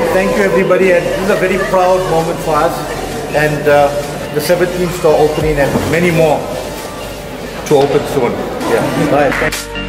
thank you everybody, and this is a very proud moment for us, and the 17th store opening and many more to open soon. Yeah. Bye. Thank you.